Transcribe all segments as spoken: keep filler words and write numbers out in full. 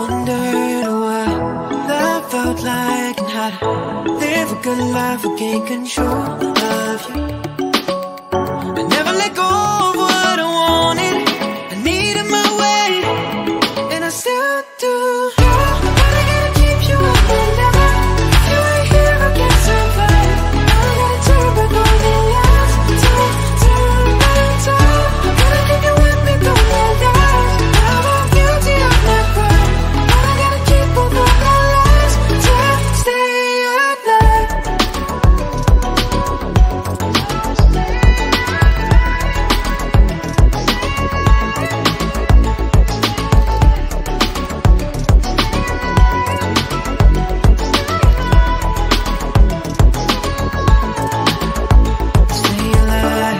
wondered what love felt like and how to live a good life or gain control of you. I never let go of what I wanted. I needed my way, and I still do. But I gotta keep you up and never. If you ain't here, I can't survive. Now I gotta turn back all the lies. Turn, turn back, turn. Gotta keep you with me through the lies. Now I'm guilty of my crime. But I gotta keep all the lies to stay alive. Stay alive.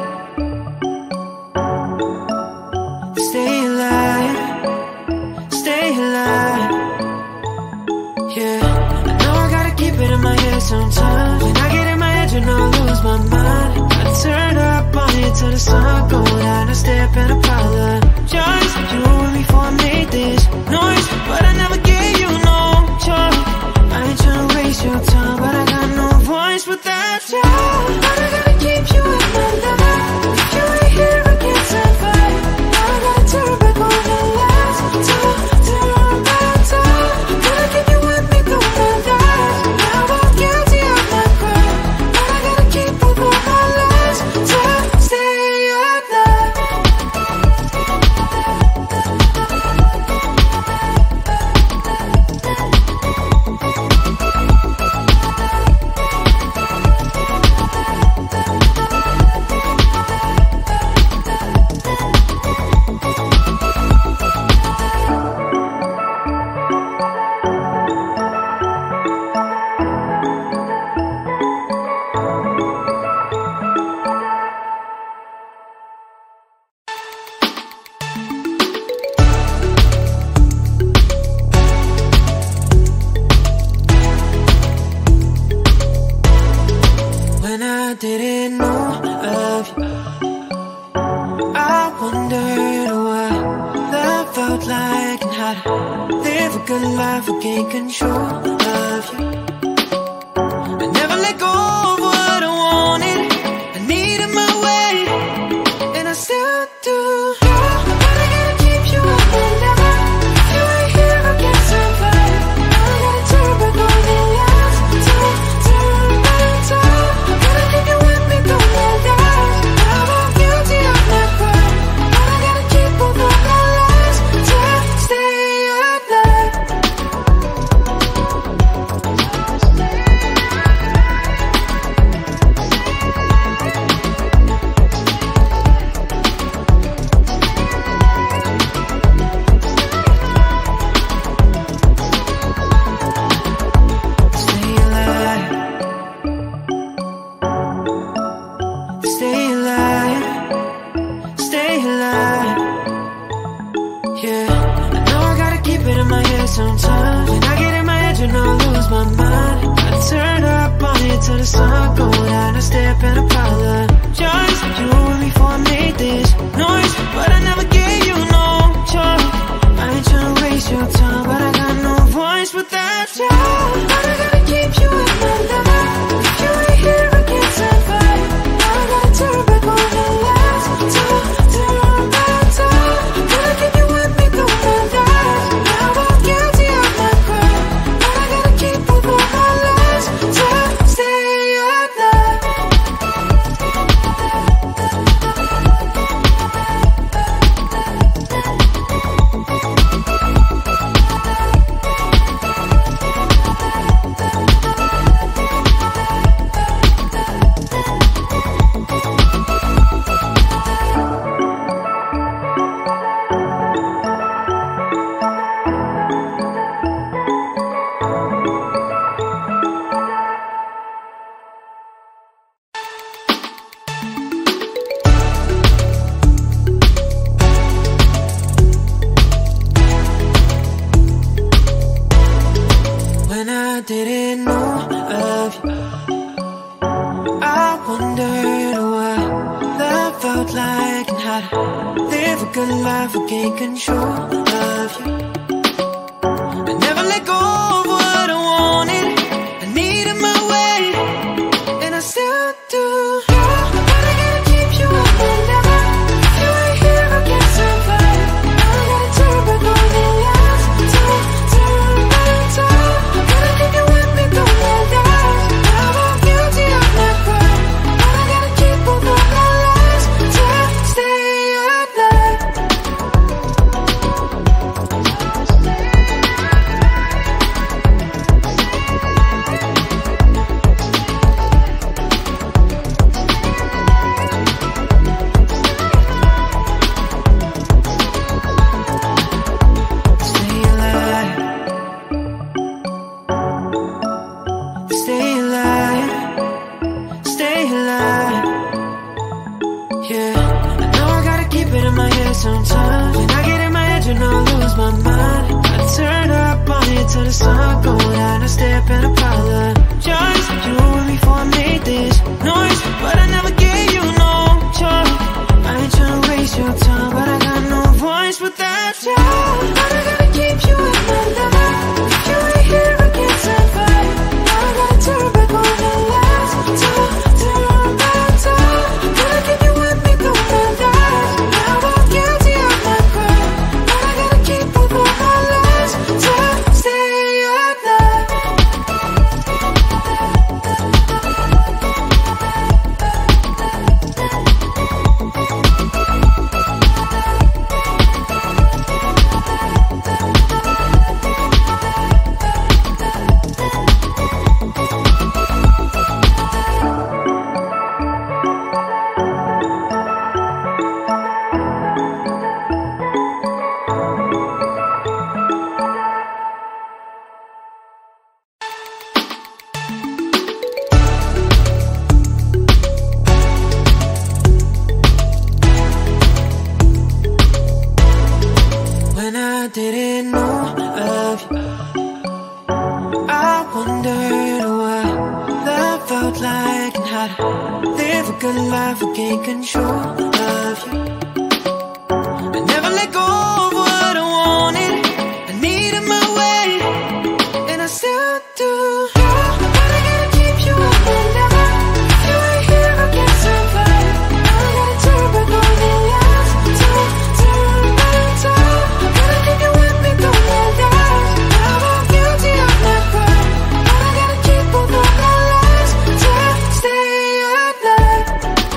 Stay alive. Stay alive. Yeah, I know I gotta keep it in my head sometimes. When I get in my head, you know I lose my mind. I turn up on it till the sun go down. I step and apologize. You were with me before I made this noise, but I never gave you no choice. I ain't tryna waste your time, but I got no voice without you. But I gotta keep you in my life. If you ain't here, I can't survive. Now I gotta turn back all the lies. Turn, turn back, turn. Gotta keep you with me through the lies. Now I'm guilty of my crime, but I gotta keep all of my lies to stay alive. When I didn't know of you, I wondered what love felt like and how to live a good life or gain control of you. I never let go of what I wanted. I needed my way, and I still do. But I gotta keep you up and never. If you ain't here, I can't survive. Now I gotta turn back all the lies. Turn, turn back, turn. Gotta keep you with me through the lies. Now I'm guilty of my crime, but I gotta keep all of my lies to stay alive. Stay alive. Stay alive. Stay alive. Yeah, I know I gotta keep it in my head sometimes. When I get in my head, you know I lose my mind. I turn up on it till the sun go down. I step and apologize. You were with me before I made this noise, but I never gave you no choice. I ain't tryna waste your time, but I got no voice without you. But I gotta keep you in my life. If you ain't here, I can't survive. Now I gotta turn back all the lies. Turn, turn back, turn. Gotta keep you with me through the lies. Now I'm guilty of my crime, but I gotta keep all of my lies to stay alive. When I didn't know of you, I wondered what love felt like and how to live a good life or gain control of you. know of you, I wondered what love felt like and how to live a good life and gain control of you. I never let go of what I wanted, I needed my way, and I still do. But I gotta keep you up and never. If you ain't here, I can't survive. I gotta turn back all the lies. Turn, turn back, turn. Gotta keep you with me through the lies. I'm all guilty of my crime, but I gotta keep all the lies to stay alive.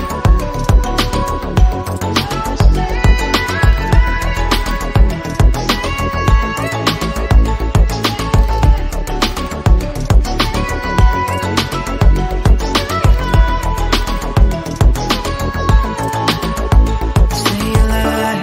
Stay alive.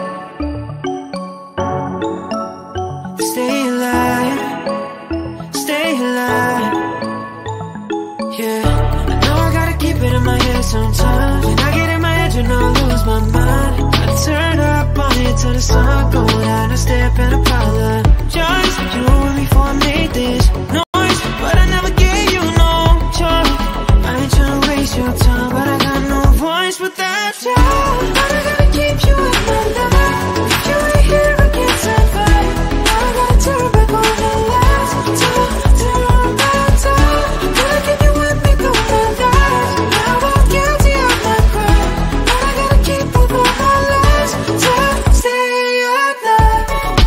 Stay alive. Stay alive. Yeah, I know I gotta keep it in my head sometimes. When I get in my head, you know I lose my mind. I turn up on it till the sun go down. I step and apologize. You were with me before I made this noise, but I never gave you no choice. I ain't tryna waste your time, but I got no voice without you. But I gotta keep you in my life. If you ain't here, I can't survive. Now I gotta turn back all the lies. Turn, turn back, turn. Gotta keep you with me through the lies. Now I'm guilty of my crime, but I gotta keep all the lies to stay alive.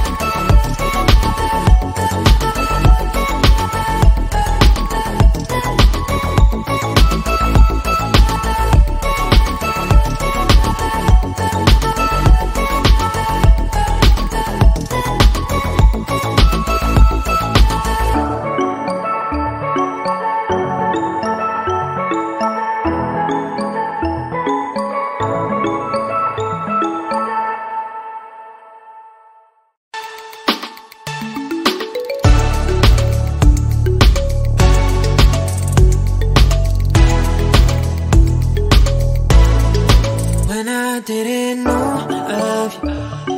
When I didn't know of you,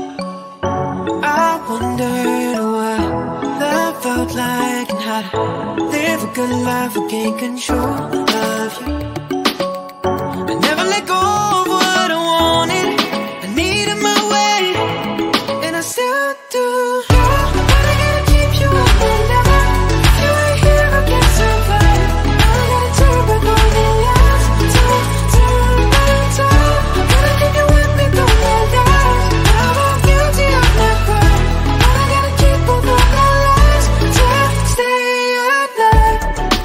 I wondered what love felt like and how to live a good life and gain control of you. I never let go of what I wanted, I needed my way, and I still do. But I gotta keep you up and never. If you ain't here, I can't survive. I gotta turn back all the lies. Turn, turn back, turn. Gotta keep you with me through the lies. I'm all guilty of my crime, but I gotta keep all the lies to stay alive.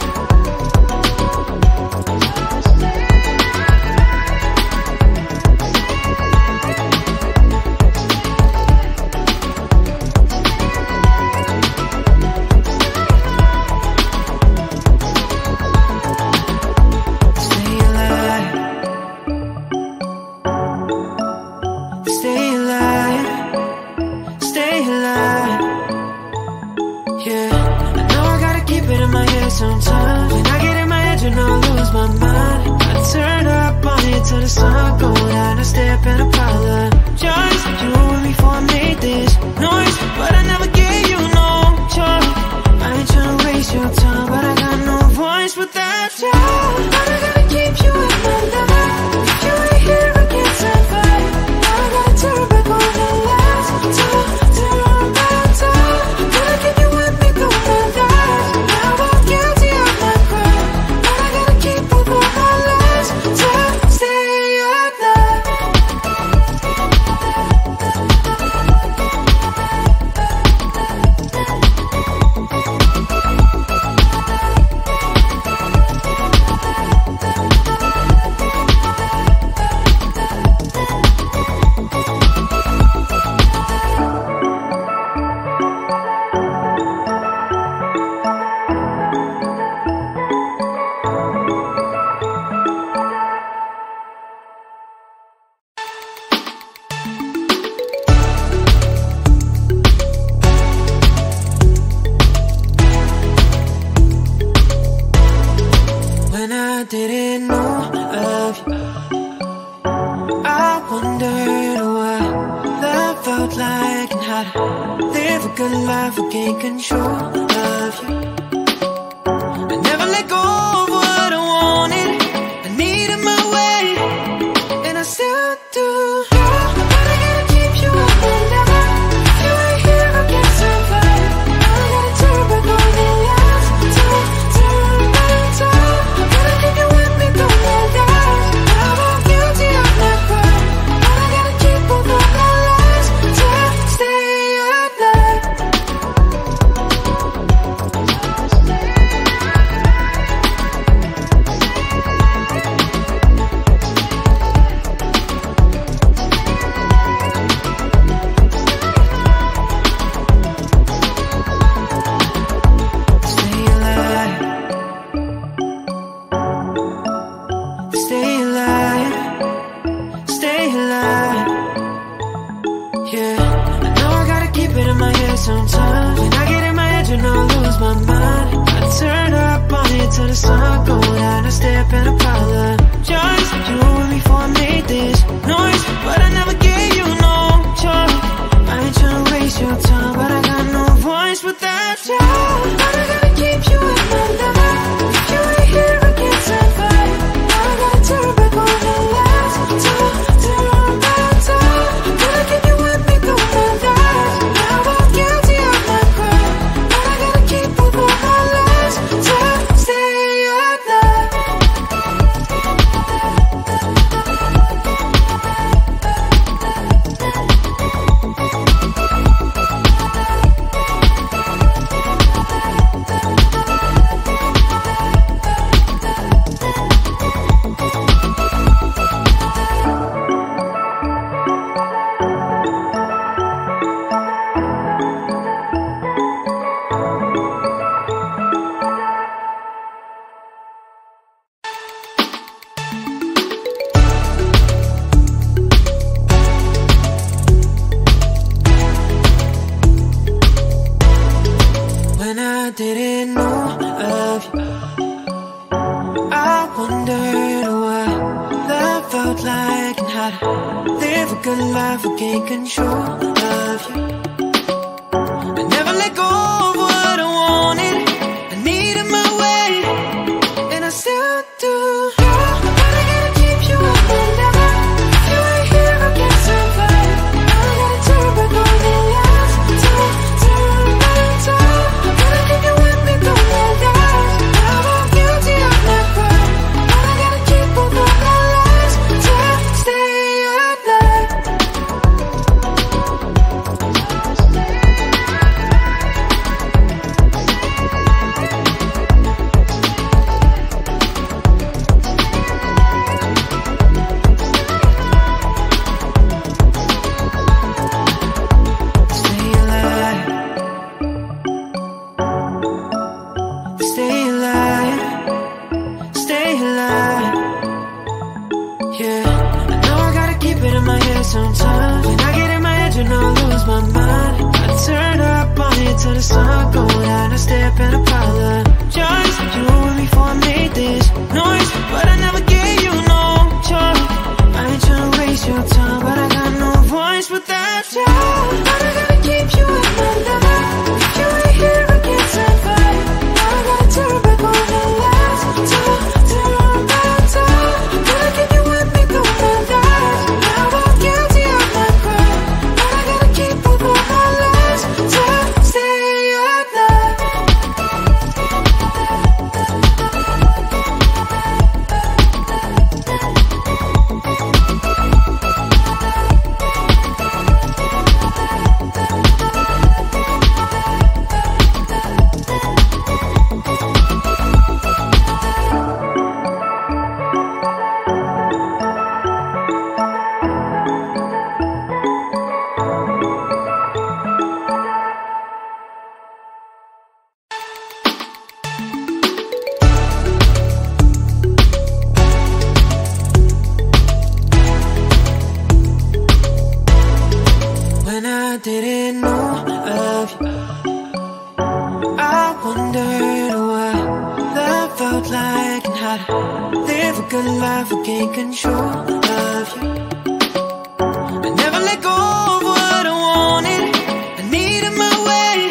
Stay alive. Stay alive. Stay alive. Yeah, I know I gotta keep it in my head sometimes. When I get in my head, you know I lose my mind. I turn up on it till the sun go down. I step and apologize. You were with me before I made this noise, but I never gave you no choice. I ain't tryna waste your time, but I got no voice without you. But I gotta keep you in my life. If you ain't here, I can't survive. Now I gotta turn back all the lies. Turn, turn back, turn. Gotta keep you with me through the lies. Now I'm guilty of my crime, but I gotta keep all the lies to stay alive. good life, I gain control of you. I never let go of what I wanted, I needed my way, and I still do. But I gotta keep you up and down. If you ain't here, I can't survive. I gotta turn back on the lights, turn, turn back time. I gotta keep you with me through the night. Now I'm guilty of my crime, but I gotta keep both of my lives to stay alive. Stay alive. Stay alive. Stay alive. Yeah, I know I gotta keep it in my head sometimes. When I get in my head, you know I lose my mind. I turn up on it till the sun go down. I step and apologize. You were with me before I made this noise, but I never gave you no choice. I ain't tryna waste your time, but I got no voice without you. But I gotta keep you in my life. If you ain't here, I can't survive. Now I gotta turn back on the lights, turn, turn back time. Gotta keep you with me through the night. Now I'm guilty of my crime, but I gotta keep both of my lives to stay alive. When I didn't know of you, I wondered what love felt like and how to live a good life, I gain control of you. I never let go of what I wanted, I needed my way, and I still do. But I gotta keep you up and down. If you ain't here, I can't survive. I gotta turn back on the lights, turn, turn back time. Gotta keep you with me through the night. Now I'm guilty of my crime, but I gotta keep both of my lives to stay alive. Stay alive. Stay alive. Stay alive. Yeah, I know I gotta keep it in my head sometimes. When I get in my head, you know I lose my mind. I turn up on it till the sun go down. I step and apologize. You were with me before I made this noise, but I never gave you no choice. I ain't tryna waste your time, but I got no voice without you. But I gotta keep you in my life. If you ain't here, I can't survive. Now I gotta turn back on the lights, turn, turn back time. Gotta keep you with me through the night. Now I'm guilty of my crime, but I gotta keep both of my lives to stay alive. When I didn't know of you, I wondered what love felt like and how to live a good life, I gain control of you. I never let go of what I wanted, I needed my way,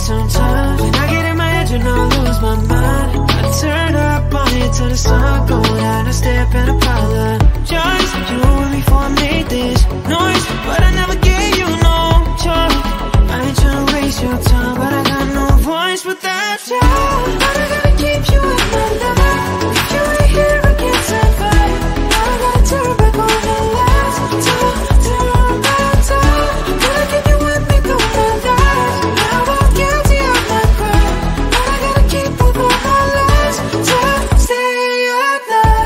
sometimes. When I get in my head, you know I lose my mind. I turn up on it till the sun go down. I step and apologize. You were with me before I made this noise, but I never gave you no choice. I ain't tryna waste your time, but I got no voice without you. But I gotta keep you in my life. If you ain't here, I can't survive. Now I gotta turn back on the lights. Turn, turn back time. Gotta keep you with me through my life. Now I'm guilty of my crime, but I gotta keep up all my lies to stay alive.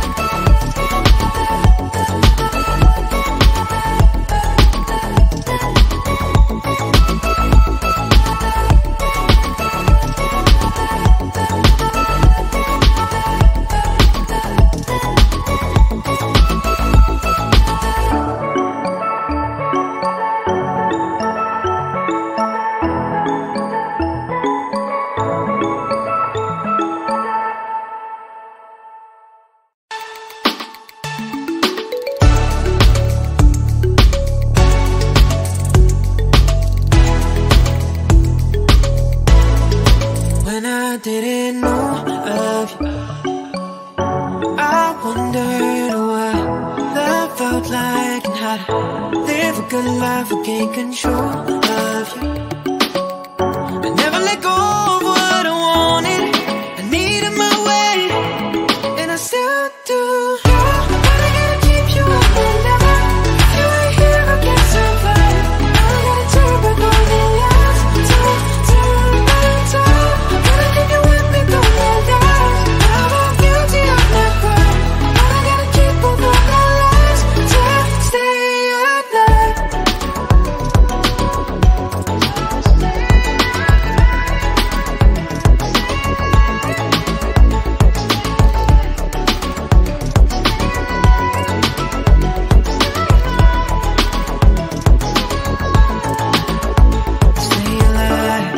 When I didn't know of you, I wondered what love felt like and how to live a good life or gain control of you. I never let go of what I wanted. I needed my way, and I still do. But I gotta keep you up and never. If you ain't here, I can't survive. I gotta turn back on the lights. Turn, turn back time. Gotta keep you with me through my life. Now I'm guilty of my crime, but I gotta keep up all my lies to stay alive. Stay alive.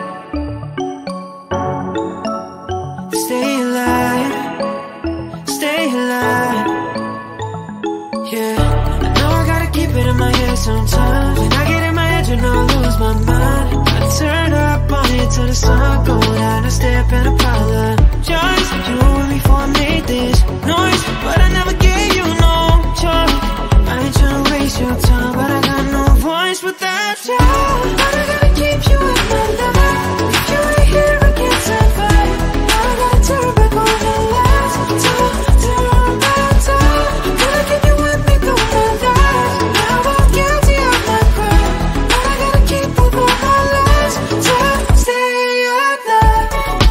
Stay alive. Stay alive. Yeah, I know I gotta keep it in my head sometimes. When I get in my head, you know I lose my mind. I turn up on it till the sun go down. I step and apologize. You were with me before I made this noise, but I never gave you no choice. I ain't tryna waste your time, but I got no voice without you. But I gotta keep you in my life. If you ain't here, I can't survive. Now I gotta turn back on the lights. Turn, turn back time. Gotta keep you with me through my life. Now I'm guilty of my crime, but I gotta keep up all my lies to stay alive.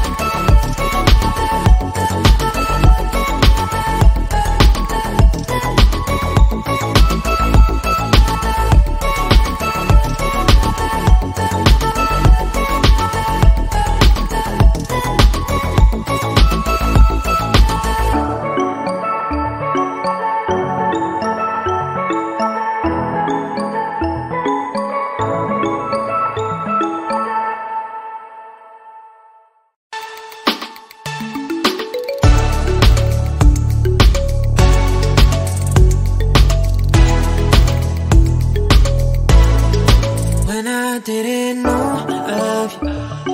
When I didn't know of you,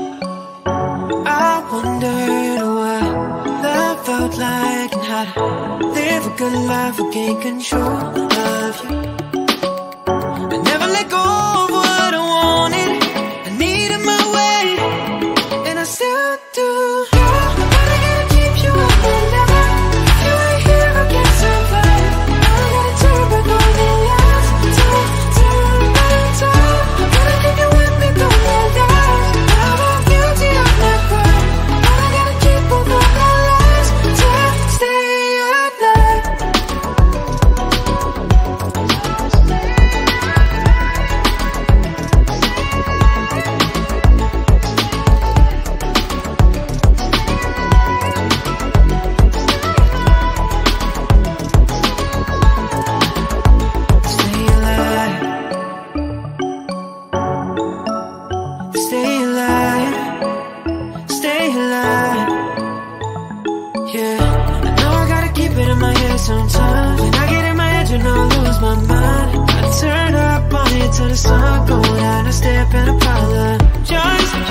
I wondered what love felt like and how to live a good life or gain control of you. I never let go of what I wanted. I needed my way, and I still do. But I gotta keep you up and never. If you ain't here, I can't survive. I gotta turn back on the lights. Turn, turn back time. Gotta keep you with me through my life. Now I'm guilty of my crime, but I gotta keep up all my lies to stay alive. Stay alive. Stay alive. Stay alive. Yeah, I know I gotta keep it in my head sometimes. When I get in my head, you know I lose my mind. I turn up on it till the sun go down. I step and apologize.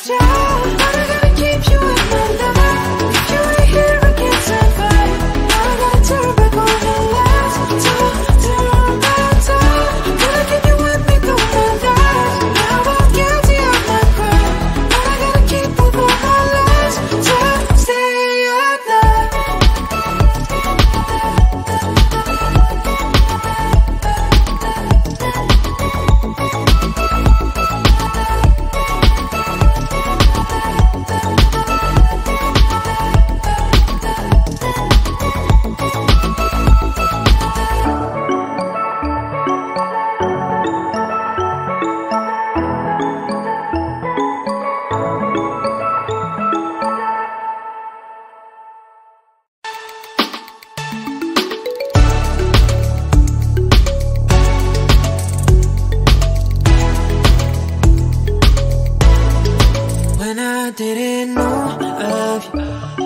you, but I gotta keep you in my life. If you ain't here, I can't survive. Now I gotta turn back on the lights. Turn, turn back, turn. Gotta keep you with me through my life. Now I'm guilty of my crime, but I gotta keep up all my lies to stay alive. When I didn't know of you,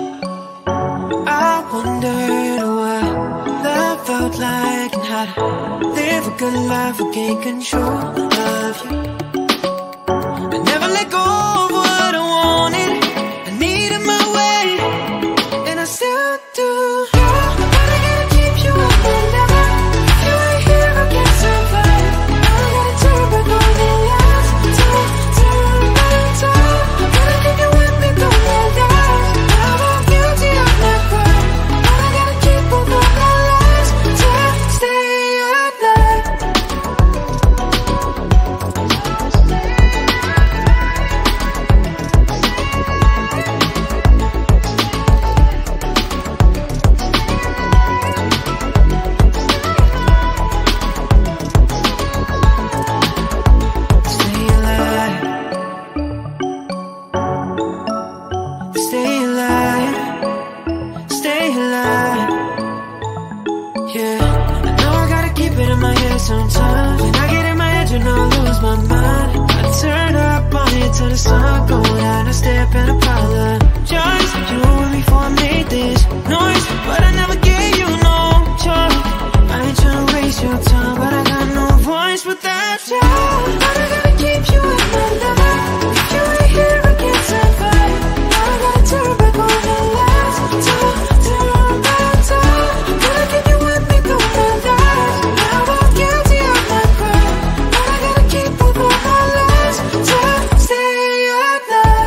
I wondered what love felt like and how to live a good life or gain control of you. I never let go of what I wanted. I needed my way, and I still do. But I gotta keep you up my life. If you ain't here, I can't survive. Now I gotta turn back on the lights. Turn, turn back, turn. Gotta keep you with me through my life. Now I'm guilty of my crime, but I gotta keep up all my lies to stay alive. Stay alive. Stay alive. Stay alive. Yeah, I know I gotta keep it in my head sometimes. When I get in my head, you know I lose my mind. I turn up on it till the sun go down. I step and apologize. You were before I made this noise, but I never gave you no choice. I ain't tryna waste your time, but I got no voice without you. But I gotta keep you in my life. If you ain't here, I can't survive. Now I gotta turn back on the lights. Turn, turn back, turn. Gotta keep you with me through my life. Now I'm guilty of my crime, but I gotta keep up all my lies to stay alive.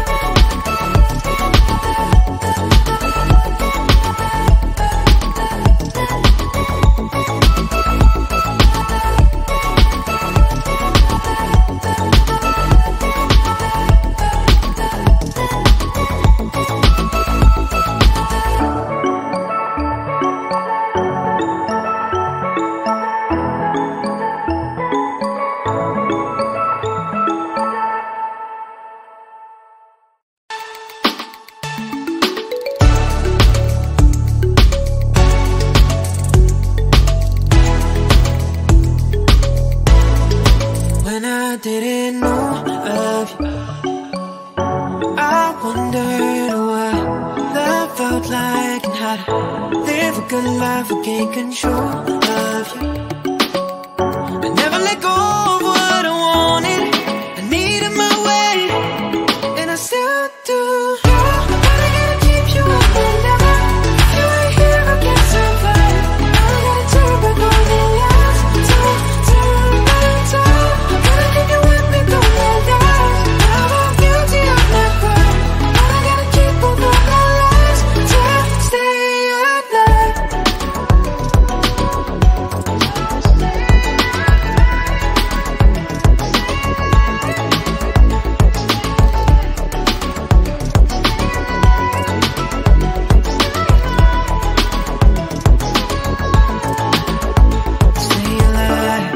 When I didn't know of you, I wondered what love felt like and how to live a good life or gain control of you. I never let go of what I wanted. I needed my way, and I still do. But I gotta keep you up my life. If you ain't here, I can't survive. Now I gotta turn back on the lights. Turn, turn back, turn. Gotta keep you with me through my life. Now I'm guilty of my crime, but I gotta keep up all my lies to stay alive. Stay alive.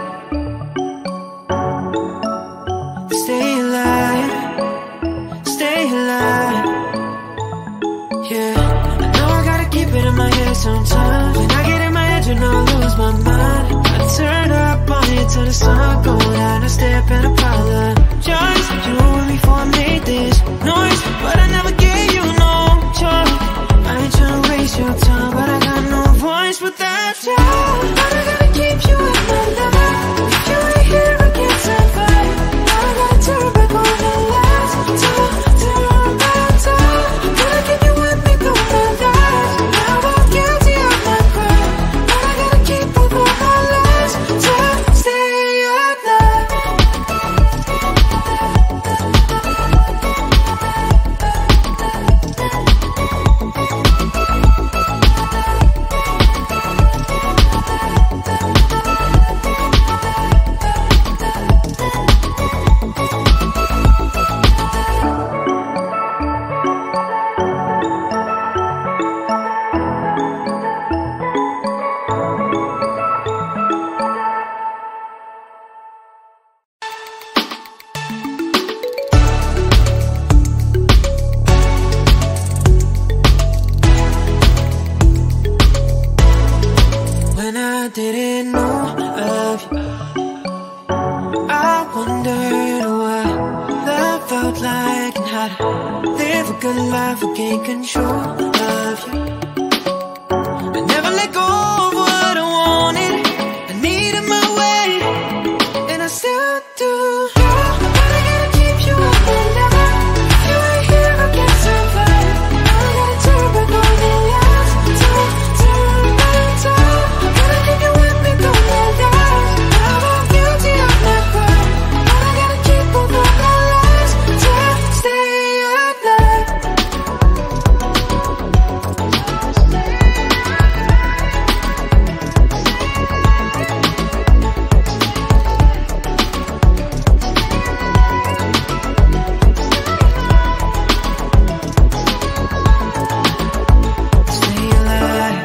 Stay alive. Stay alive. Yeah, I know I gotta keep it in my head sometimes. When I get in my head, you know I lose my mind. I turn up on it till the sun go down. I step and apologize. You were before I made this noise, but I never gave you no choice. I ain't tryna waste your time, but I got no voice without you. But I gotta keep you in my life. If you ain't here, I can't survive. Now I gotta turn back on the lights. Turn, how to live a good life, I gain control of you. I never let go of what I wanted, I needed my way, and I still do. But I gotta keep you up and down. If you ain't here, I can't survive. I gotta turn back on the lights, turn, turn back time. Gotta keep you with me through the night. Now I'm guilty of my crime, but I gotta keep both of my lives to stay alive. Stay alive.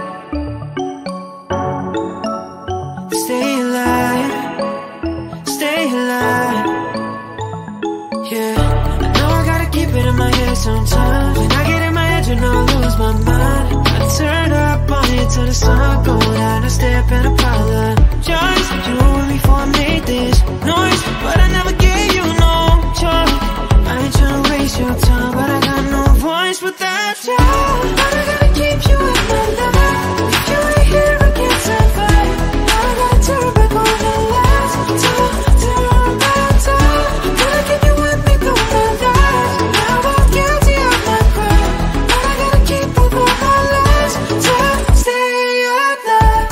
Stay alive. Stay alive. Yeah, I know I gotta keep it in my head sometimes. When I get in my head, you know I lose my mind. I turn up on it till the sun go down. I step in a pile of joys. You were with me before I made this noise, but I never gave you no choice. I ain't tryna waste your time, but I got no voice without you. But I gotta keep you in my life. If you ain't here, I can't survive. I gotta turn back on the lights, turn, turn back time. Gotta keep you with me through the night. Now I'm guilty of my crime, but I gotta keep both of my lives to stay alive.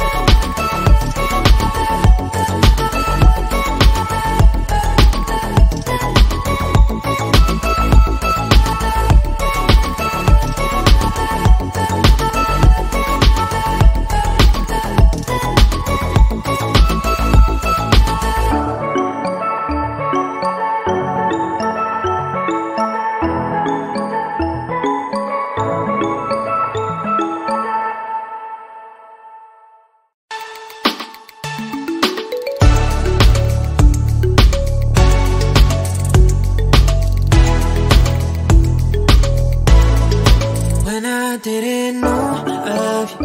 When I didn't know of you,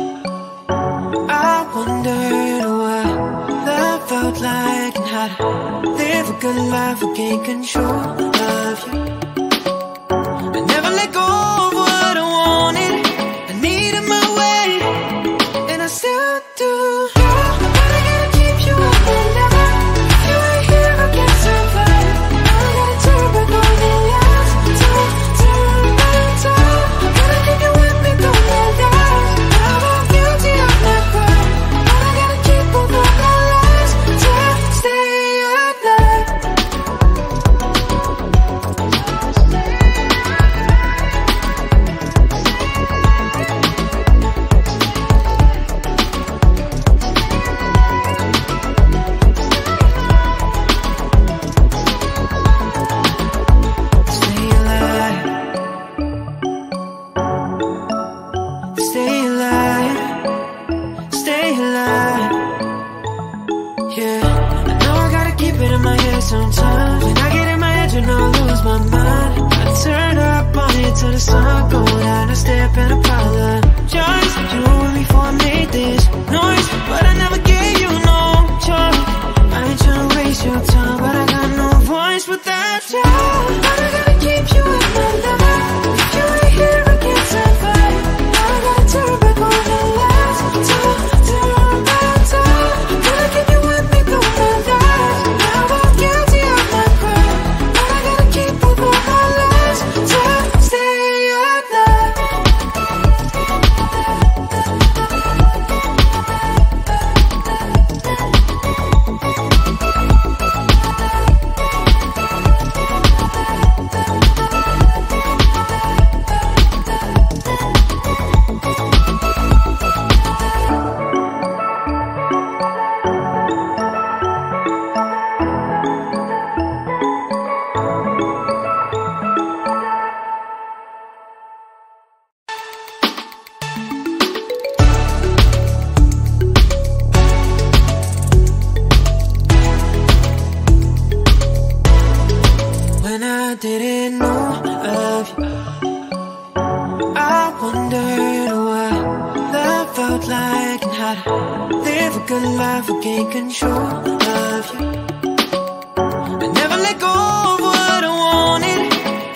I wondered what love felt like and how to live a good life, I gain control of you. I never let go of what I wanted, I needed my way, and I still do. But I gotta keep you up and down. If you ain't here, I can't survive. I gotta turn back on the lights, turn, turn back time. Gotta keep you with me through the night. Now I'm guilty of my crime, but I gotta keep both of my lives to stay alive. Stay alive. Stay alive. Stay alive. Yeah, I know I gotta keep it in my head sometimes. When I get in my head, you know I lose my mind. I turn up on it till the sun go down. I step in a pile of joys. You were with me before I made this noise, but I never gave you no choice. I ain't tryna waste your time, but I got no voice without you. But I gotta keep you in my life. If you ain't here, I can't survive. I gotta turn back on the lights, turn, turn back time. Gotta keep you with me through the night. Now I'm guilty of my crime, but I gotta keep both of my lives to stay alive. didn't know of you. I wondered what love felt like and how to live a good life or gain control of you. I never let go of what I wanted, I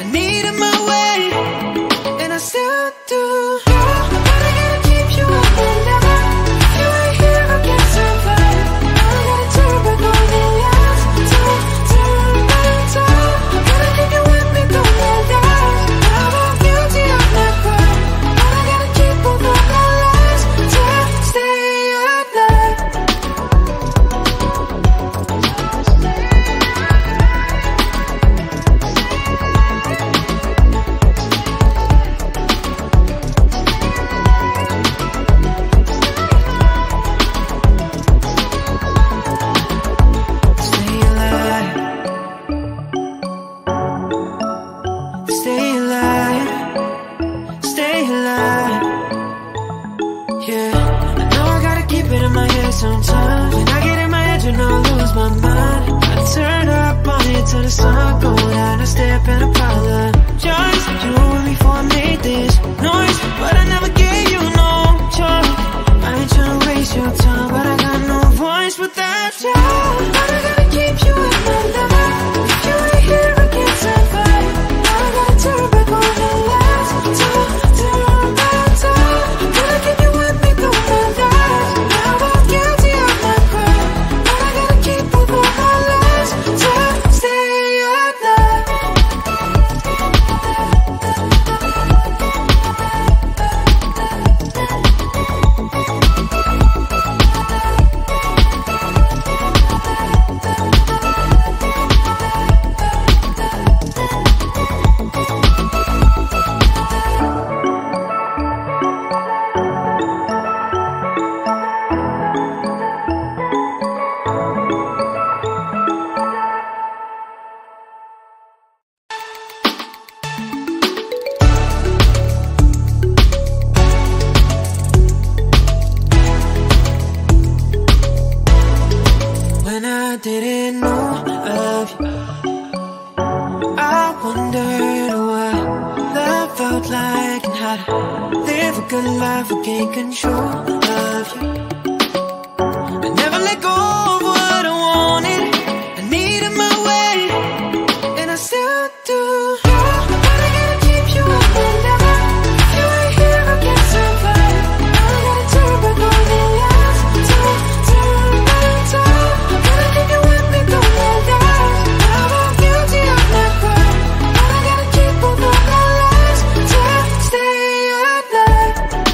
and apologize. You were me before I made this noise, but I never gave you no choice. I ain't tryna waste your time, but I got no voice without you. But I gotta keep you in my life. If you ain't here, I can't survive. Now I gotta turn back on the lights. Turn, turn back time. Gotta keep you with me through my life. Now I'm guilty of my crime, but I gotta keep up all my lies to stay alive. When I didn't know of you, I wondered what love felt like and how to live a good life or gain control of you. I never let go of what I wanted. I needed my way, and I still do. But I gotta keep you up and down. If you ain't here, I can't survive. I gotta turn back on the lights. Turn, turn back time. Gotta keep you with me through my life. Now I'm guilty of my crime, but I gotta keep up all my lies to stay alive.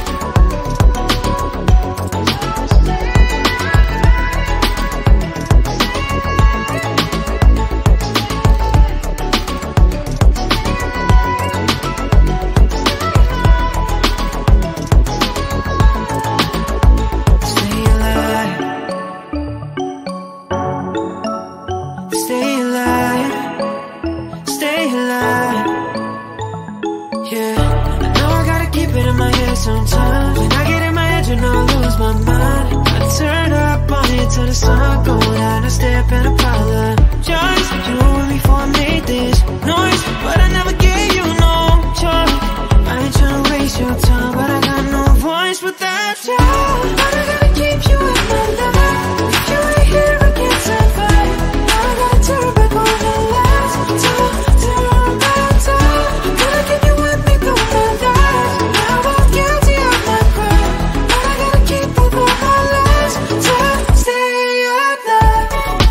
Stay alive. Stay alive. Stay alive. Yeah, I know I gotta keep it in my head sometimes. When I get in my head, you know I lose my mind. I turn up on it till the sun go down. I step and apologize. You were with me before I made this noise, but I never gave you no choice. I ain't tryna waste your time, but I got no voice without you. But I gotta keep you in my life. If you ain't here, I can't survive. Now I gotta turn back on the lights. Turn, turn back time. Gotta keep you with me through my life. Now I'm guilty of my crime, but I gotta keep up all my lies to stay alive.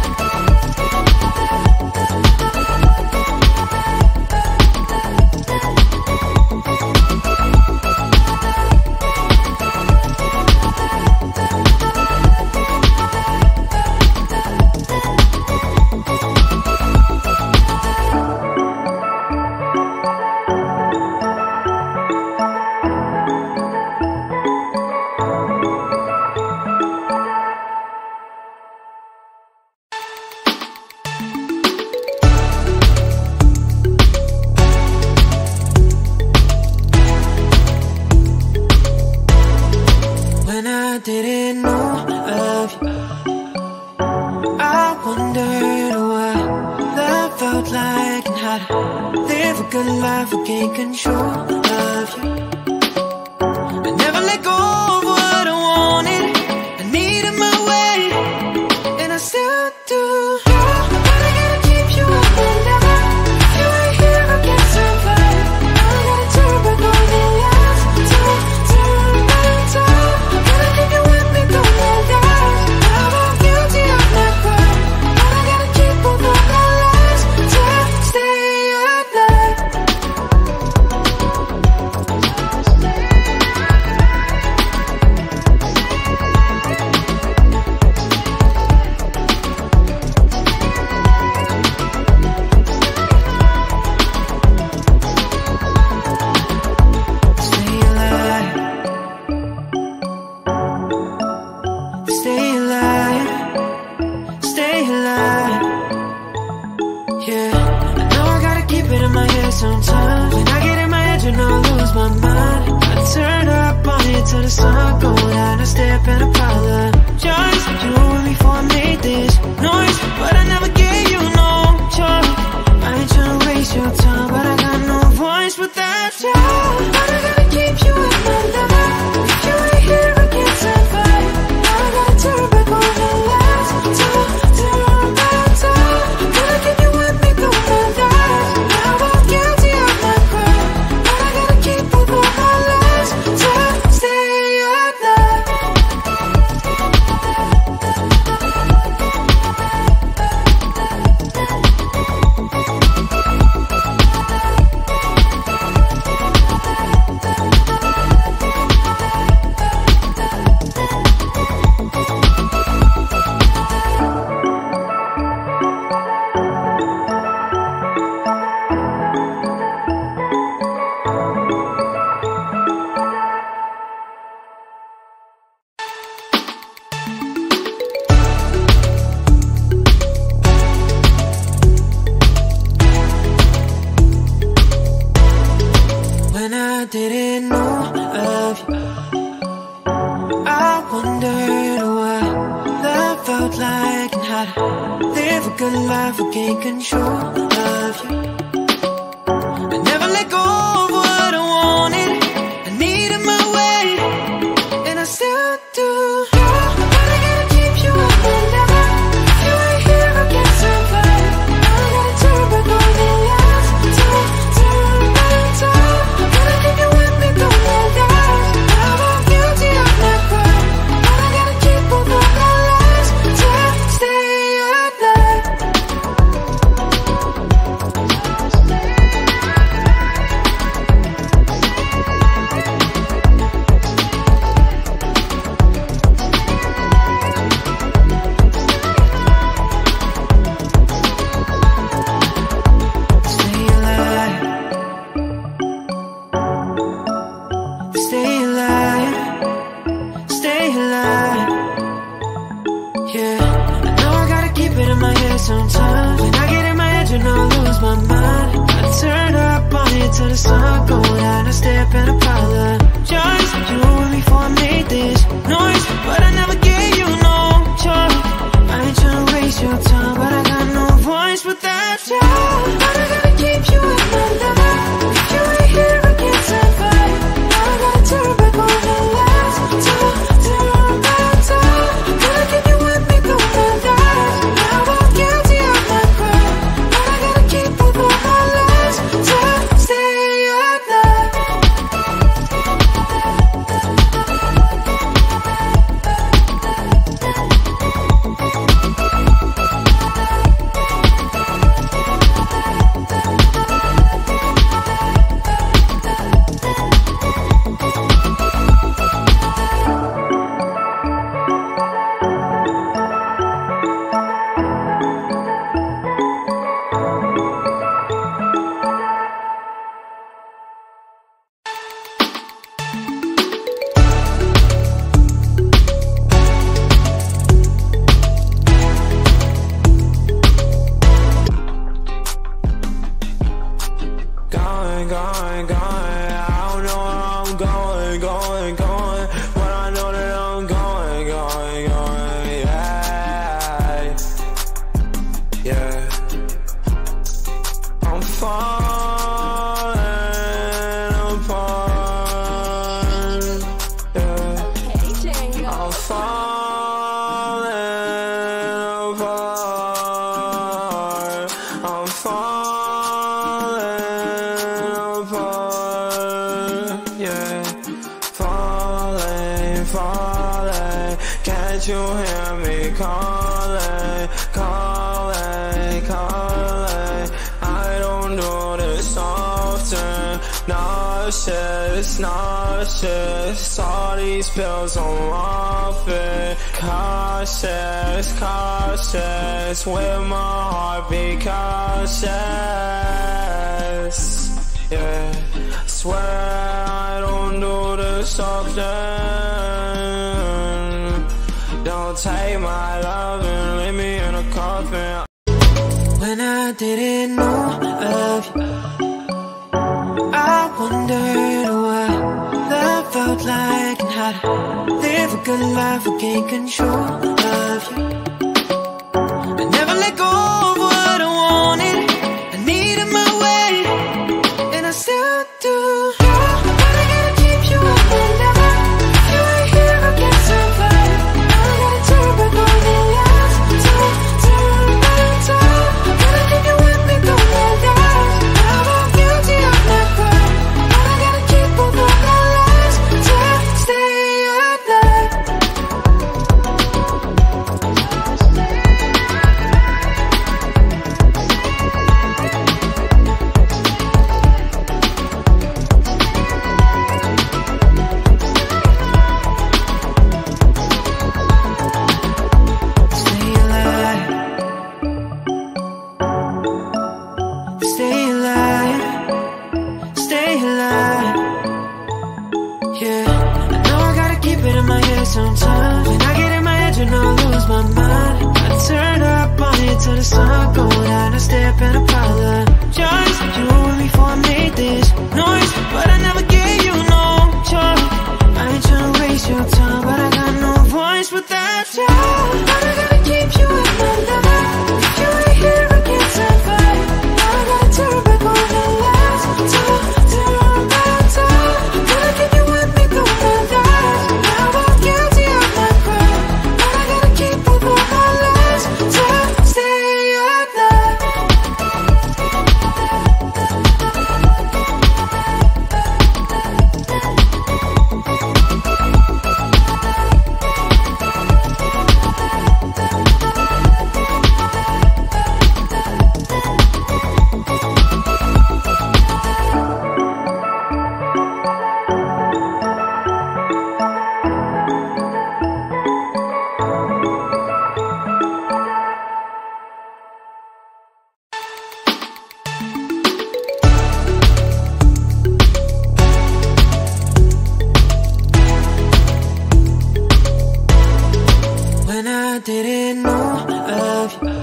When I didn't know of you, I wondered what love felt like and how to live a good life or gain control of you. I never let go of what I wanted. I needed my way, and I still do. But I gotta keep you up and down. If you ain't here, I can't survive. I gotta turn back on the lights. Turn, turn back time. Gotta keep you with me through my life. Now I'm guilty of my crime, but I gotta keep up all my lies to stay alive. Stay alive. Stay alive. Stay alive. Yeah, I know I gotta keep it in my head sometimes. When I get in my head, you know I lose my mind. I turn up on it till the sun go down. I step and apologize. You were with me before I made this noise, but I never gave you no choice. I ain't tryna waste your time, you, but I gotta keep you in my life. If you ain't here, I can't survive. Now I gotta turn back on the lights. Turn, turn back time. Gotta keep you with me through my life. Now I'm guilty of my crime, but I gotta keep up all my lies to stay alive. When I didn't know of you, I wondered what love felt like and how to live a good life or gain control of you. I never let go of what I wanted. I needed my way, and I still do. But I gotta keep you up and never. If you ain't here, I can't survive. Now I gotta turn back on the lights. Turn, turn back time. Gotta keep you with me through the lies. Now I'm guilty of my crime, but I gotta keep up all my lies to stay alive. Stay alive. Stay alive. Stay alive. Yeah, I know I gotta keep it in my head sometimes. When I get in my head, you know I lose my mind. I turn up on it till the sun go down. I step and apologize. You were me before I made this noise, but I never gave you no choice. I ain't tryna waste your time, but I got no voice without you. But I gotta keep you in my life. If you ain't here, I can't survive. Now I gotta turn back on the lights. Turn, turn back time. Gotta keep you with me through my life. Now I'm guilty of my crime, but I gotta keep up all my lies to stay alive. Going, going, going, I don't know where I'm going, going, going, but I know that I'm going, going, going, yeah, yeah, I'm falling apart, yeah, I'm falling apart, I'm falling apart, yeah, falling, falling, can't you hear me calling, calling, calling, I don't do this often, nauseous, nauseous, all these pills I'm off it, cautious, cautious, with my heart be cautious, yeah, swear I don't do this often, don't take my love and leave me in a coffin. When I didn't know of you, I wondered what love felt like and how to live a good life or gain control of you. I never let go of what I wanted. I needed my way, and I still do. sometimes. When I get in my head, you know I lose my mind. I turn up on it till the sun go down. I step and apologize. You were with me before I made this noise, but I never gave you no choice. I ain't tryna waste your time, but I got no voice without you. But I gotta keep you in my life. If you ain't here, I can't survive. Now I gotta turn back on the lights. Turn, turn back time. Gotta keep you with me through my life. Now I'm guilty of my crime, but I gotta keep both of my lives to stay alive. When I didn't know of you,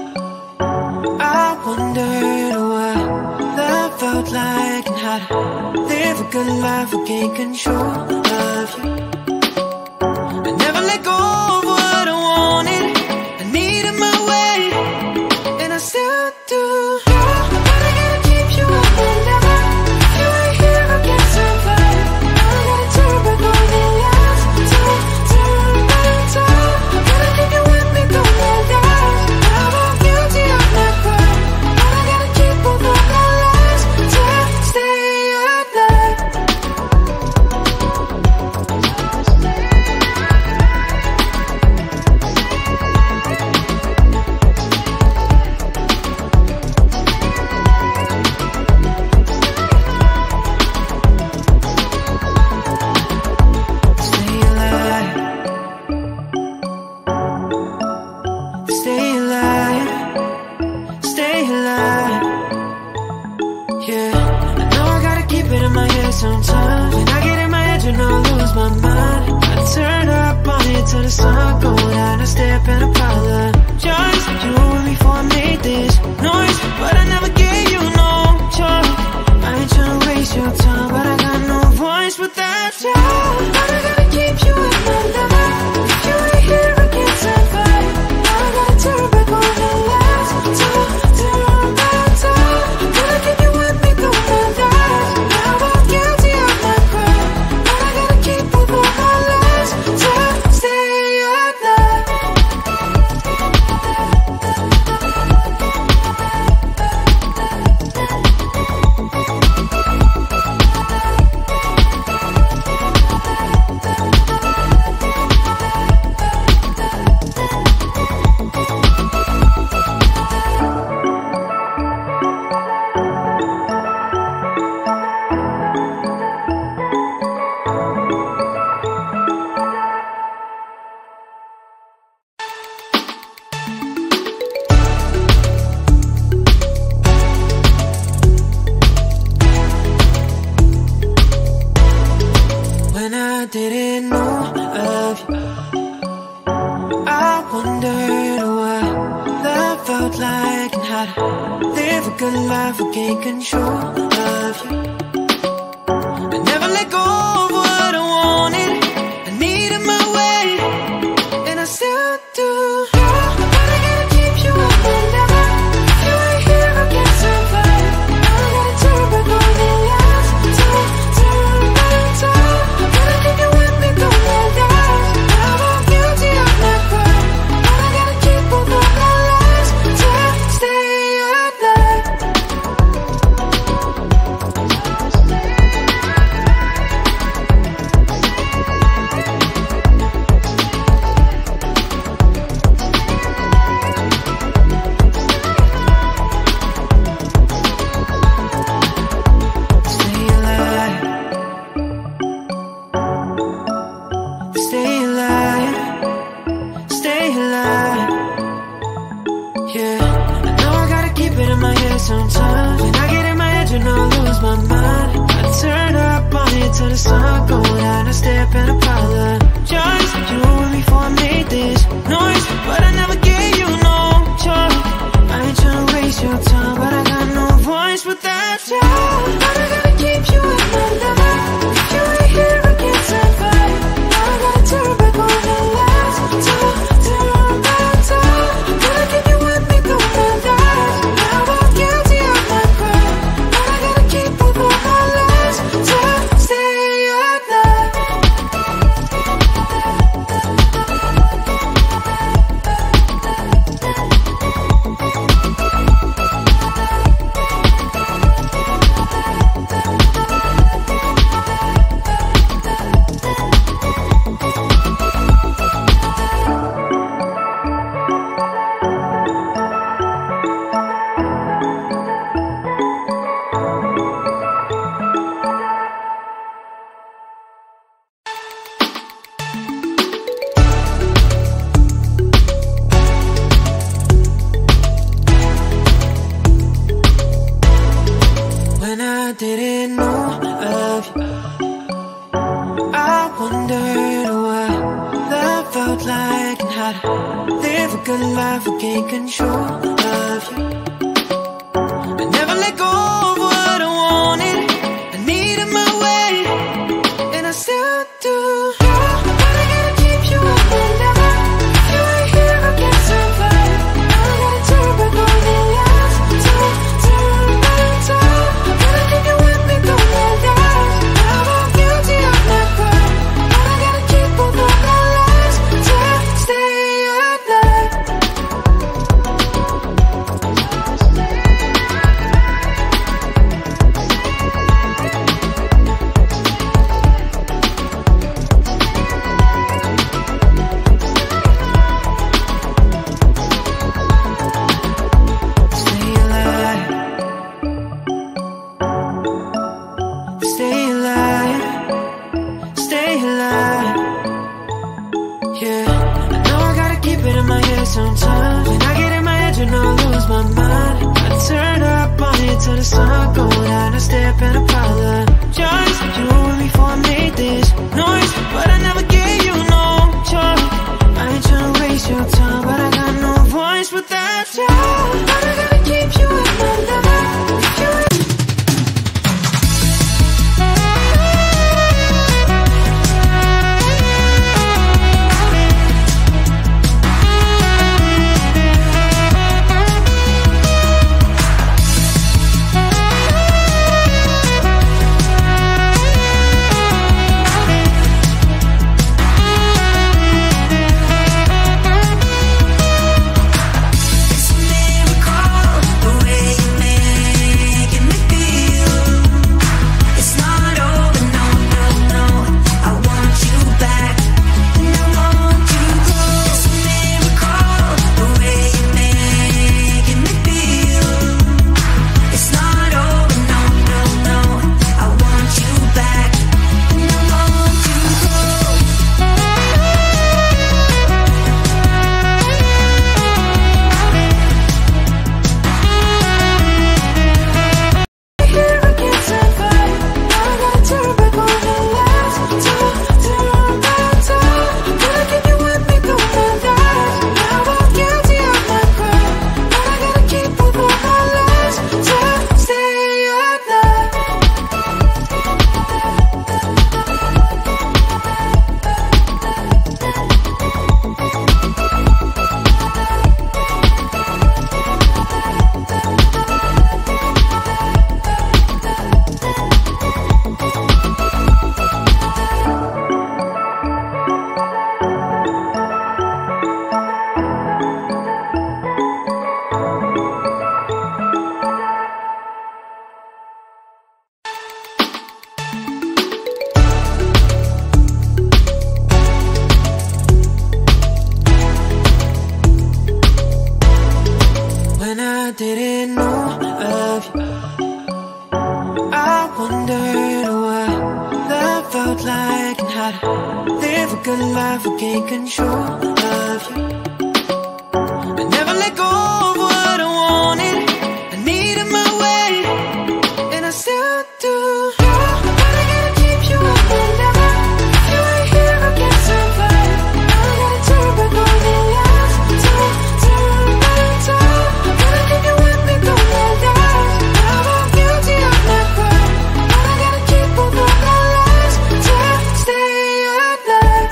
I wondered what love felt like and how to live a good life and gain control of you. I never let go of what I wanted. I needed my way, and I still do. But I gotta keep you up my life. If you ain't here, I can't survive. Now I gotta turn back on the lights. Turn, turn back time. Gotta keep you with me through my life. Now I'm guilty of my crime, but I gotta keep both of my lives to stay alive. Stay alive. Stay alive. Stay alive. Yeah, I know I gotta keep it in my head sometimes. When I get in my head, you know I lose my mind. I turn up on it till the sun go down. I step and apologize. You were with me before I made this noise, but I never gave you no choice. I ain't tryna waste your time, but I got no voice without you. But I gotta keep you in my life. If you ain't here, I can't survive. Now I gotta turn back on the lights. Turn, turn back time. Gotta keep you with me through my life. Now I'm guilty of my crime, but I gotta keep both of my lives to stay alive. When I didn't know of you, I wondered what love felt like and how to live a good life and gain control of you. I never let go of what I wanted. I needed my way, and I still do. But I gotta keep you up my life. If you ain't here, I can't survive. Now I gotta turn back on the lights. Turn, turn back time. Gotta keep you with me through my life. Now I'm guilty of my crime, but I gotta keep both of my lives to stay alive. Stay alive. Stay alive. Stay alive. Yeah, I know I gotta keep it in my head sometimes. When I get in my head, you know I lose my mind. I turn up on it till the sun go down. I step and apologize. didn't know of you, I wondered what love felt like and how to live a good life or gain control of you. I never let go of what I wanted, I needed my way, and I still do. But I gotta keep you up and never. If you ain't here, I can't survive. I gotta turn back all the lies, turn, turn back time. I gotta keep you with me through the lies. Now I'm guilty of my crime, but I gotta keep all the lies to stay alive. Stay alive. Stay alive. Stay alive. Yeah, I know I gotta keep it in my head sometimes. When I get in my head, you know I lose my mind. I turn up on it till the sun go down. I step and apologize. You were with me before I made this noise, but I never gave you no choice. I ain't tryna waste your time, but I got no voice without you. But I gotta keep you in my life. If you ain't when I didn't know of you, I wondered what love felt like and how to live a good life or gain control of you. I never let go of what I wanted, I needed my way, and I still do. But I gotta keep you up and never. If you ain't here, I can't survive. I gotta turn back all the lies, turn, turn back time. I gotta keep you with me through the lies. Now I'm guilty of my crime, but I gotta keep all the lies to stay alive.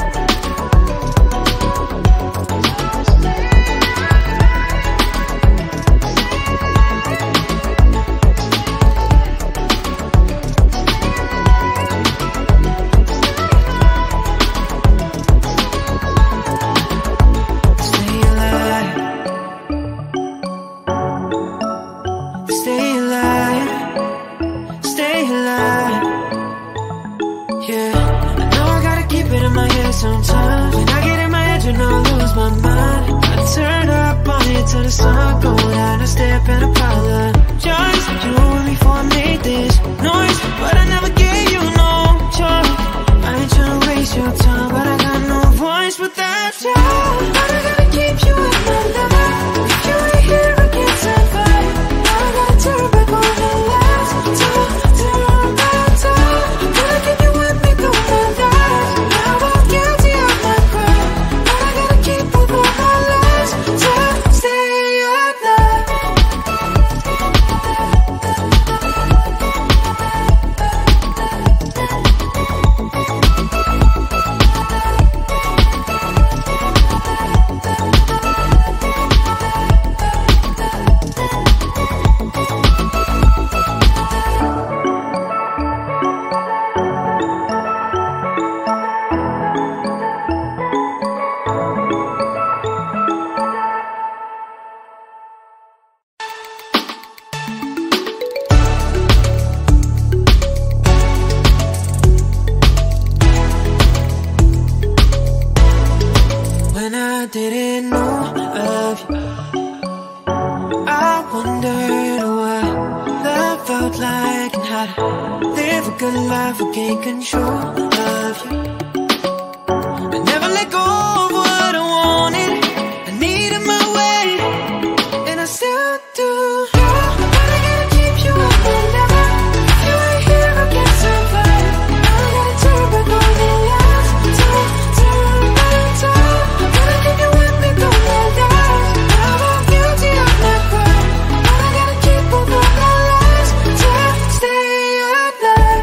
Stay alive. Stay alive. Stay alive. Yeah, I know I gotta keep it in my head sometimes. When I get in my head, you know I lose my mind. I turn up on it till the sun go down. I step and apologize. You were with me before I made this noise, but I never gave you no choice. I ain't tryna waste your time, but I got no voice without you. But I gotta keep you in my life. If you ain't here, I can't survive. I gotta turn back all the lies, turn, turn back good life, I gain control of you. I never let go of what I wanted, I needed my way, and I still do. But I gotta keep you up and never. If you ain't here, I can't survive. I gotta turn back all the lights, turn, turn back time. Gotta keep you with me through the lies. Now I'm guilty of my crime, but I gotta keep up with my lies to stay alive.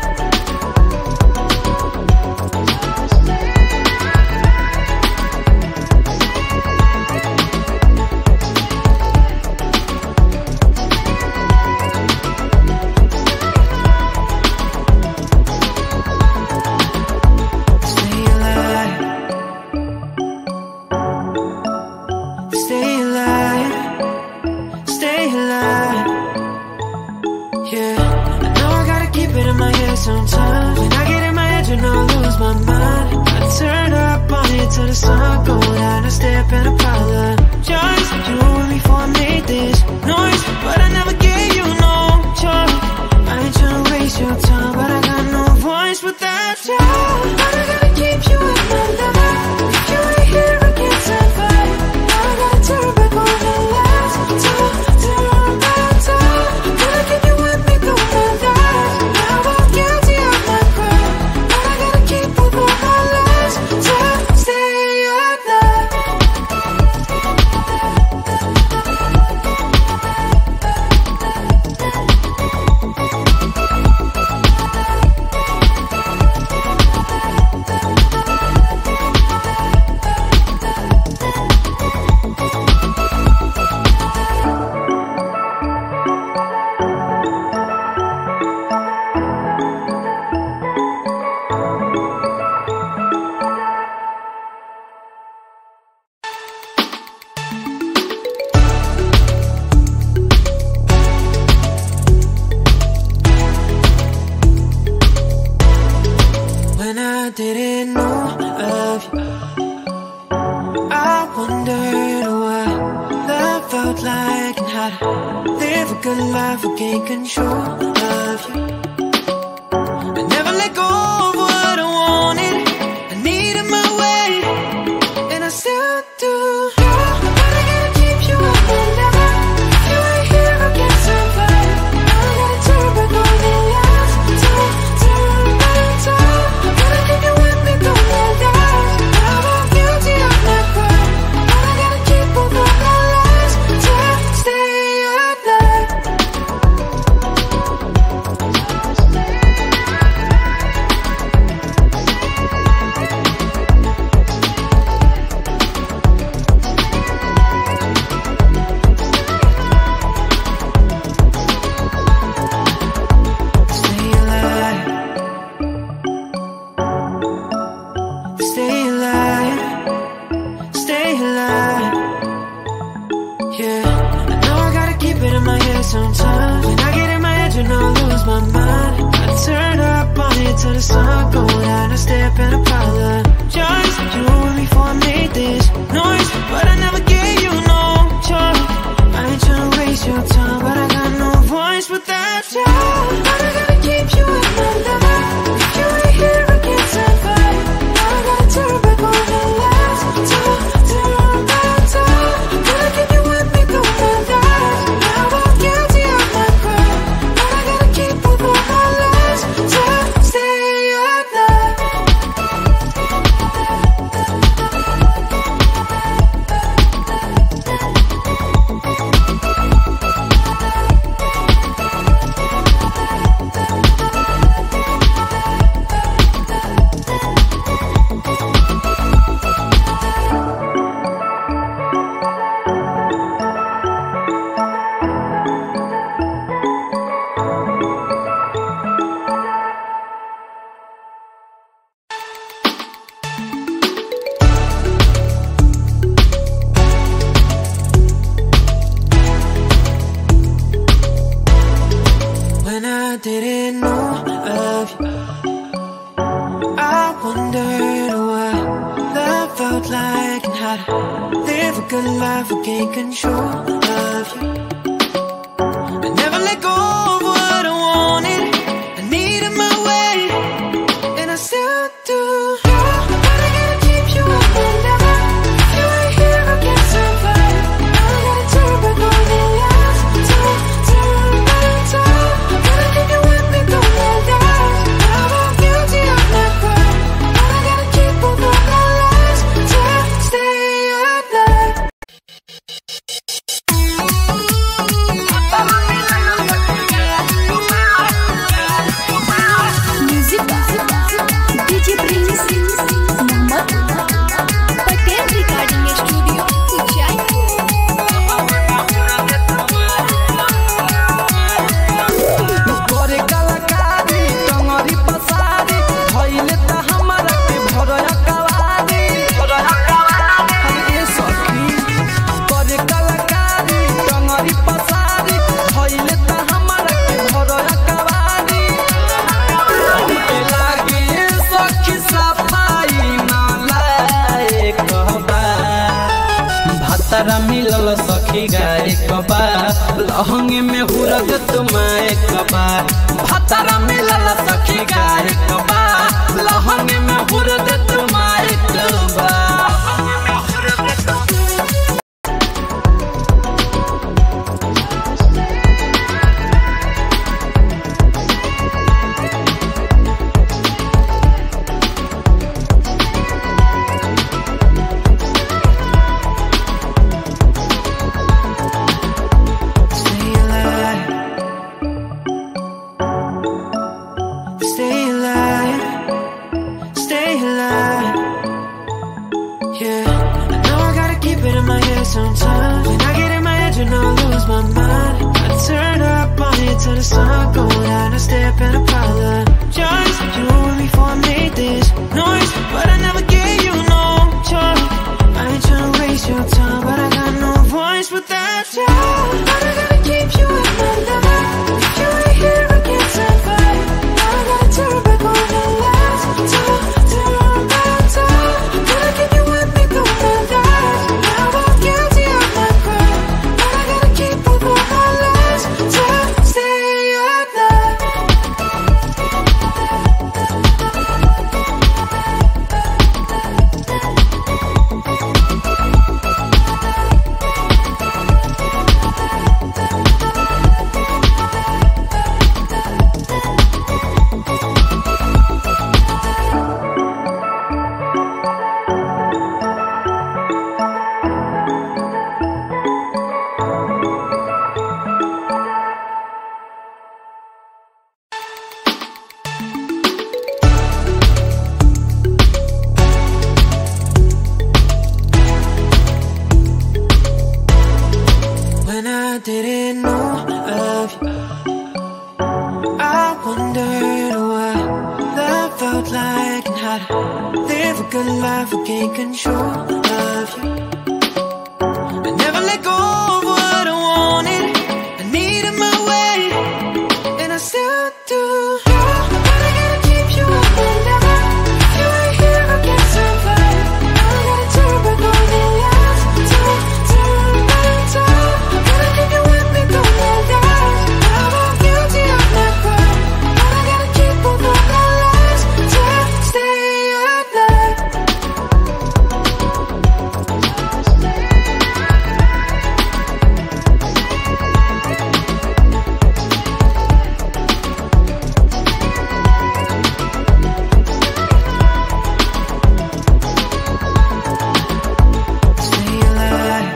Stay alive. Stay alive. Stay alive. Yeah, I know I gotta keep it in my head sometimes. When I get in my head, you know I lose my mind. I turn up on it till the sun go down. I step in a pile of joys. You and me for I made this noise, but I never gave you no choice. I ain't tryna waste your time, but I got no voice without you. But I gotta keep you in my life. If you ain't here, I can't survive. Now I gotta turn back all the lights, turn, turn back time. Gotta keep you with me through the lies. Now I'm guilty of my crime, but I gotta keep up with my lies to stay alive. When I didn't know of you, I wondered what love felt like and how to live a good life, I gain control of you. I never let go of what I wanted, I needed my way, and I still do. But I gotta keep you up and never. If you ain't here, I can't survive. I gotta turn back all the lights, turn, turn back time. Gotta keep you with me through the lies. Now I'm guilty of my crime, but I gotta keep up with my lies to stay alive. Stay alive. Stay alive. Stay alive. Yeah, I know I gotta keep it in my head sometimes. When I get in my head, you know I lose my mind. I turn up on it till the sun go down. I step in a pile of joys. You and me for I made this noise, but I never gave you no choice. I ain't tryna waste your time, but I got no voice without you. But I gotta keep you in my life. If you ain't here, I can't survive. Now I gotta turn back all the lights, turn, turn back time. Gotta keep you with me through the lies. Now I'm guilty of my crime, but I gotta keep up with my lies to stay alive. When I didn't know of you, I wondered what love felt like and how to live a good life, I gain control of you. I never let go of what I wanted, I needed my way, भातारा मिलल सखी गाय कबा लहंगे में हुरद तुम्हारे कबा भातारा मिलल सखी गाय कबा लहंगे में हुरद तुम्हारे कबा Sometimes when I get in my head, you know I lose my mind. I turn up on it till the sun goes down. I step in a parlor, just you and me before I made this noise, but I never gave you no choice. I ain't tryna waste your time, but I got no voice without you. But I gotta keep you in my life. If you ain't here, I can't survive. Now I gotta turn back on the lights. Turn, turn back time. Gotta keep you with me through my life. Didn't know of you, I wondered what love felt like and how to live a good life or gain control of you. I never let go of what I wanted, I needed my way, and I still do. But I gotta keep you up and never. If you ain't here, I can't survive. I gotta turn back on the lights. Turn, turn back time. Gotta keep you with me through my life. Now I'm guilty of my crime, but I gotta keep both of my lives to stay alive. Stay alive.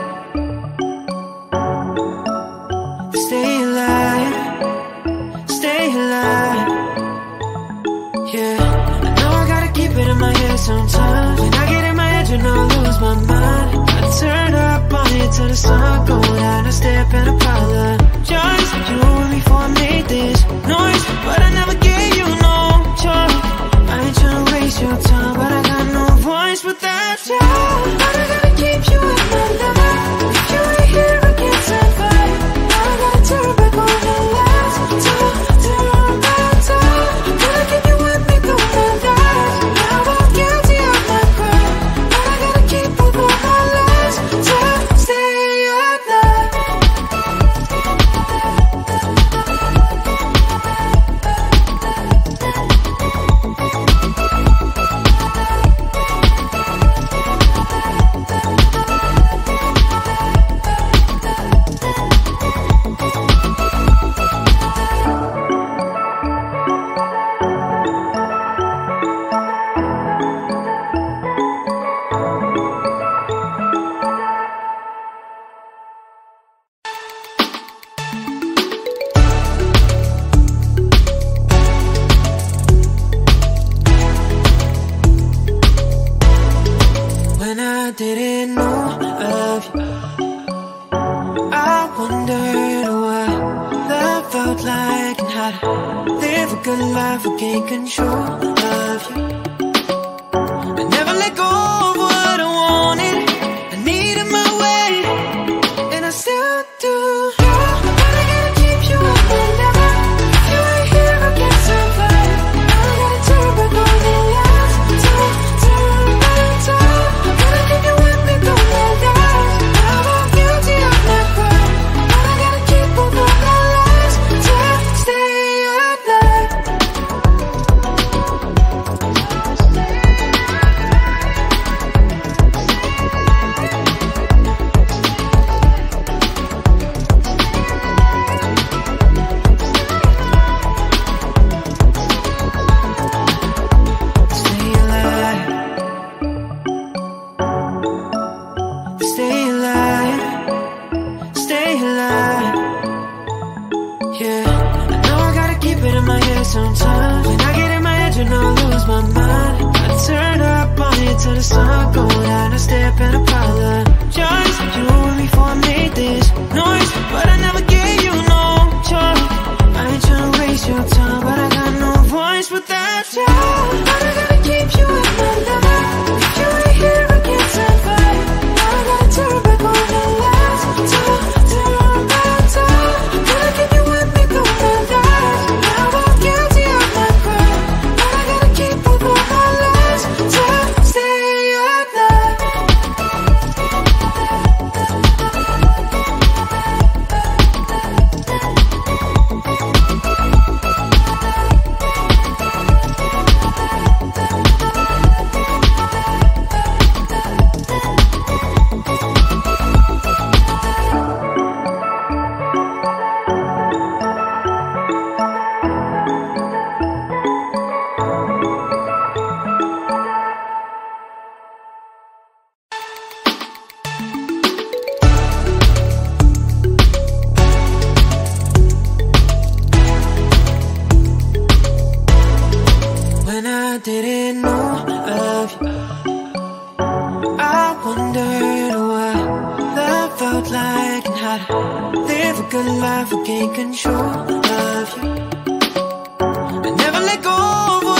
Stay alive. Stay alive. Yeah, I know I gotta keep it in my head sometimes. When I get in my head, you know I lose my mind. I turn up on it till the sun goes down. I step in a parlor, just you and me before I made this noise, but I never gave you no choice. I ain't tryna waste your time, but I got no voice without you. But I gotta keep you in my life. If you ain't here, I can't survive. Now I gotta turn back on the lights. Turn, turn back time. Gotta keep you with me through my life. Now I'm guilty of my crime, but I gotta keep both of my lives to stay alive. When I didn't know of you, I wondered what love felt like and how to live a good life or gain control of you. I never let go of what I wanted, I needed my way, and I still do. But I gotta keep you up and never. If you ain't here, I can't survive. I gotta turn back on the lights. Turn, turn back time. Gotta keep you with me through my life. the sun go down, I step in a parlor. Just you and me before I made this noise, but I never gave you no choice. I ain't tryna waste your time, but I got no voice without you. But I gotta keep you in my life. If you ain't here, I can't survive. I gotta turn back on the lights. Turn, turn back time. Gotta keep you with me through the lies. Now I'm guilty of my crime, but I gotta keep up on my lies to stay alive. When I didn't know of you, I wondered what love felt like and how to live a good life, regain control of you. I never let go of